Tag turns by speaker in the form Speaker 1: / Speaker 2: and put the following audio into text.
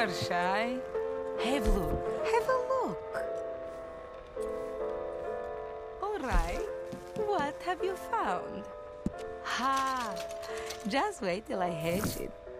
Speaker 1: are shy. Have a look. Have a look. All right. What have you found? Ha! Just wait till I hatch it.